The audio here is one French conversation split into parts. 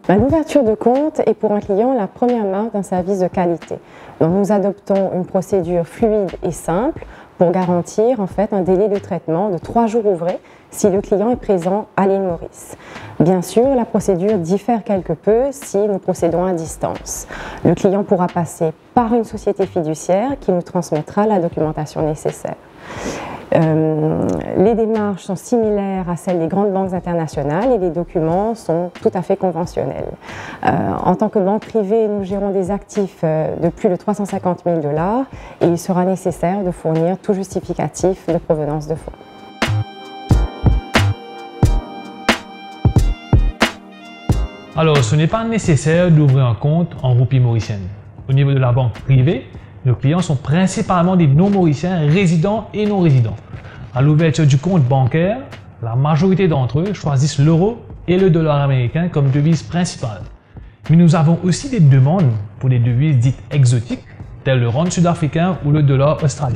L'ouverture de compte est pour un client la première marque d'un service de qualité. Donc nous adoptons une procédure fluide et simple pour garantir en fait un délai de traitement de 3 jours ouvrés si le client est présent à l'île Maurice. Bien sûr, la procédure diffère quelque peu si nous procédons à distance. Le client pourra passer par une société fiduciaire qui nous transmettra la documentation nécessaire. Les démarches sont similaires à celles des grandes banques internationales et les documents sont tout à fait conventionnels. En tant que banque privée, nous gérons des actifs de plus de 350 000 $ et il sera nécessaire de fournir tout justificatif de provenance de fonds. Alors, ce n'est pas nécessaire d'ouvrir un compte en roupies mauriciennes. Au niveau de la banque privée, nos clients sont principalement des non-mauriciens résidents et non-résidents. À l'ouverture du compte bancaire, la majorité d'entre eux choisissent l'euro et le dollar américain comme devises principales. Mais nous avons aussi des demandes pour des devises dites exotiques, telles le rand sud-africain ou le dollar australien.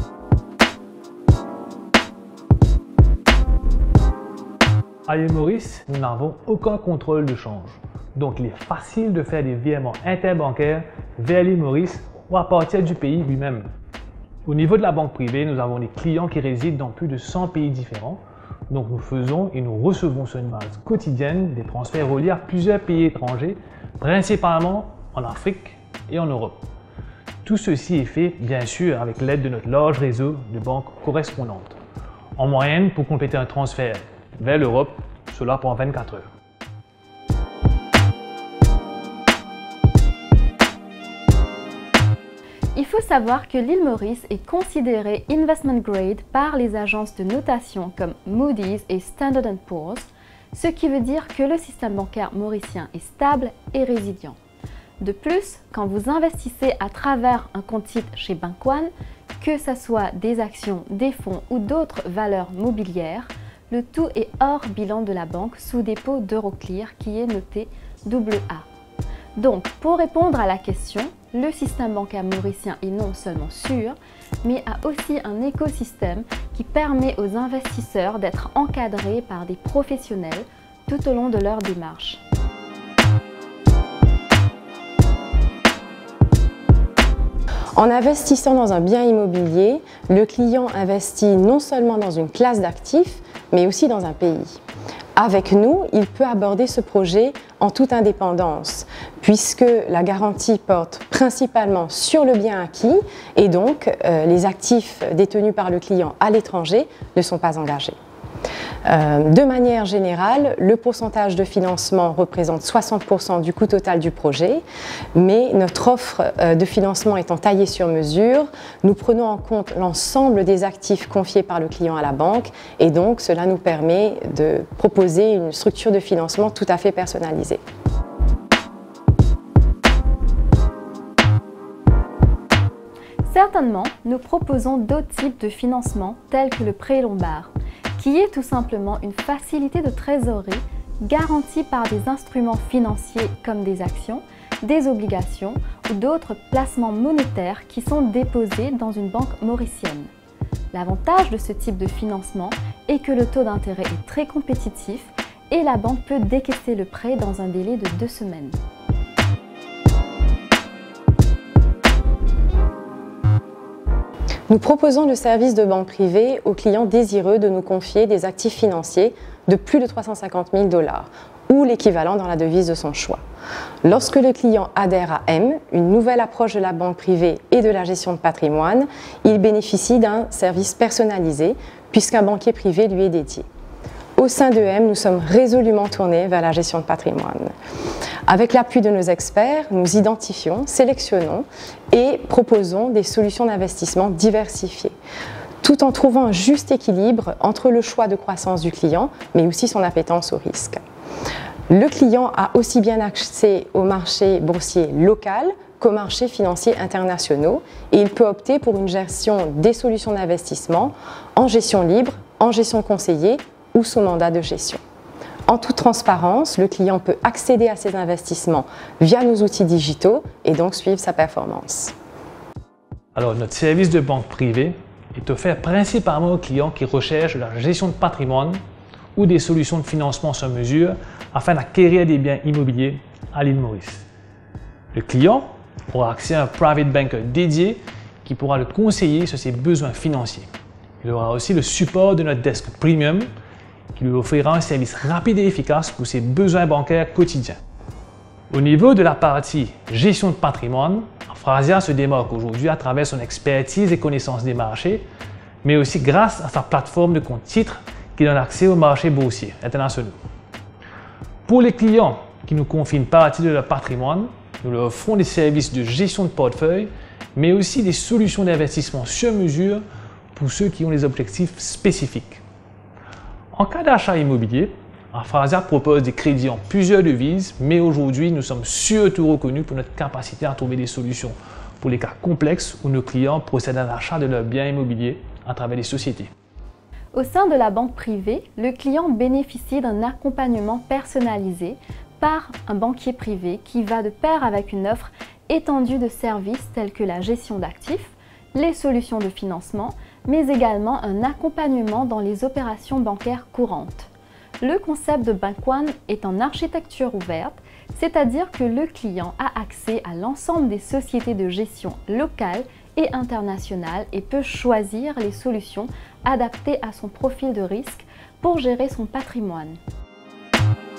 À l'île Maurice, nous n'avons aucun contrôle de change. Donc, il est facile de faire des virements interbancaires vers l'île Maurice ou à partir du pays lui-même. Au niveau de la banque privée, nous avons des clients qui résident dans plus de 100 pays différents. Donc, nous faisons et nous recevons sur une base quotidienne des transferts reliés à plusieurs pays étrangers, principalement en Afrique et en Europe. Tout ceci est fait, bien sûr, avec l'aide de notre large réseau de banques correspondantes. En moyenne, pour compléter un transfert vers l'Europe, cela prend 24 heures. Il faut savoir que l'île Maurice est considérée investment grade par les agences de notation comme Moody's et Standard & Poor's, ce qui veut dire que le système bancaire mauricien est stable et résilient. De plus, quand vous investissez à travers un compte titre chez Bank One, que ce soit des actions, des fonds ou d'autres valeurs mobilières, le tout est hors bilan de la banque sous dépôt d'Euroclear qui est noté AA. Donc, pour répondre à la question, le système bancaire mauricien est non seulement sûr, mais a aussi un écosystème qui permet aux investisseurs d'être encadrés par des professionnels tout au long de leur démarche. En investissant dans un bien immobilier, le client investit non seulement dans une classe d'actifs, mais aussi dans un pays. Avec nous, il peut aborder ce projet en toute indépendance, puisque la garantie porte principalement sur le bien acquis et donc les actifs détenus par le client à l'étranger ne sont pas engagés. De manière générale, le pourcentage de financement représente 60% du coût total du projet, mais notre offre de financement étant taillée sur mesure, nous prenons en compte l'ensemble des actifs confiés par le client à la banque et donc cela nous permet de proposer une structure de financement tout à fait personnalisée. Certainement, nous proposons d'autres types de financement tels que le prêt lombard, qui est tout simplement une facilité de trésorerie garantie par des instruments financiers comme des actions, des obligations ou d'autres placements monétaires qui sont déposés dans une banque mauricienne. L'avantage de ce type de financement est que le taux d'intérêt est très compétitif et la banque peut décaisser le prêt dans un délai de 2 semaines. Nous proposons le service de banque privée aux clients désireux de nous confier des actifs financiers de plus de 350 000 $ ou l'équivalent dans la devise de son choix. Lorsque le client adhère à M, une nouvelle approche de la banque privée et de la gestion de patrimoine, il bénéficie d'un service personnalisé puisqu'un banquier privé lui est dédié. Au sein de M, nous sommes résolument tournés vers la gestion de patrimoine. Avec l'appui de nos experts, nous identifions, sélectionnons et proposons des solutions d'investissement diversifiées, tout en trouvant un juste équilibre entre le choix de croissance du client, mais aussi son appétence au risque. Le client a aussi bien accès au marché boursier local qu'aux marchés financiers internationaux et il peut opter pour une gestion des solutions d'investissement en gestion libre, en gestion conseillée ou sous mandat de gestion. En toute transparence, le client peut accéder à ses investissements via nos outils digitaux et donc suivre sa performance. Alors, notre service de banque privée est offert principalement aux clients qui recherchent la gestion de patrimoine ou des solutions de financement sur mesure afin d'acquérir des biens immobiliers à l'île Maurice. Le client aura accès à un private banker dédié qui pourra le conseiller sur ses besoins financiers. Il aura aussi le support de notre desk premium qui lui offrira un service rapide et efficace pour ses besoins bancaires quotidiens. Au niveau de la partie gestion de patrimoine, Afrasia se démarque aujourd'hui à travers son expertise et connaissance des marchés, mais aussi grâce à sa plateforme de compte titres qui donne accès aux marchés boursiers internationaux. Pour les clients qui nous confient une partie de leur patrimoine, nous leur offrons des services de gestion de portefeuille, mais aussi des solutions d'investissement sur mesure pour ceux qui ont des objectifs spécifiques. En cas d'achat immobilier, Afrasia propose des crédits en plusieurs devises, mais aujourd'hui, nous sommes surtout reconnus pour notre capacité à trouver des solutions pour les cas complexes où nos clients procèdent à l'achat de leurs biens immobiliers à travers des sociétés. Au sein de la banque privée, le client bénéficie d'un accompagnement personnalisé par un banquier privé qui va de pair avec une offre étendue de services tels que la gestion d'actifs, les solutions de financement, mais également un accompagnement dans les opérations bancaires courantes. Le concept de Bank One est en architecture ouverte, c'est-à-dire que le client a accès à l'ensemble des sociétés de gestion locales et internationales et peut choisir les solutions adaptées à son profil de risque pour gérer son patrimoine.